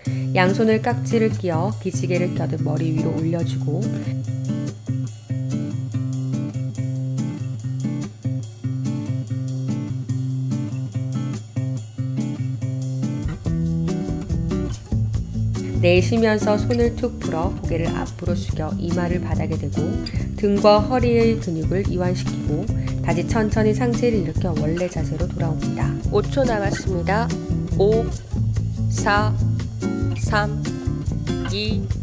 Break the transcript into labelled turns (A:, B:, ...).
A: 양손을 깍지를 끼워 기지개를 껴듯 머리 위로 올려주고 내쉬면서 손을 툭 풀어 고개를 앞으로 숙여 이마를 바닥에 대고 등과 허리의 근육을 이완시키고 다시 천천히 상체를 일으켜 원래 자세로 돌아옵니다. 5초 남았습니다. 5, 4, 3, 2,